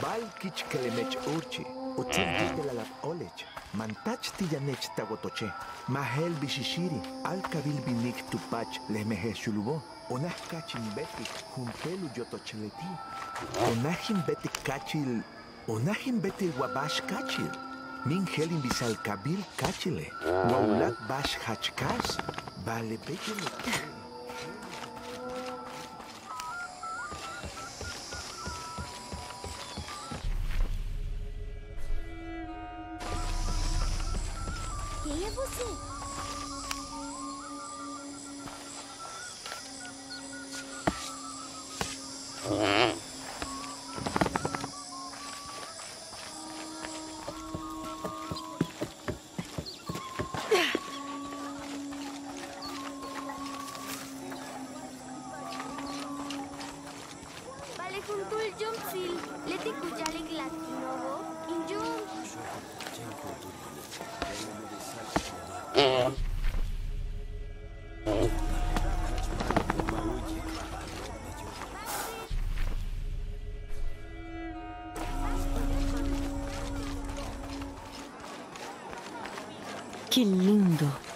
Balkich kelemech urchi, utzil de la olech, mantach tillanech tagotoche, mahel bishishiri, alkabil binik tupach lemehe shulubo, onah kachin beti, jumpelu yotocheleti, onahim beti kachil, onahim beti wabash kachil, min helin bisal kabil kachile, waulat bash hachkas, vale bekele. Quem é você? Vale junto el jumpsil. Leti kujalik latinovo. Injum. Que lindo!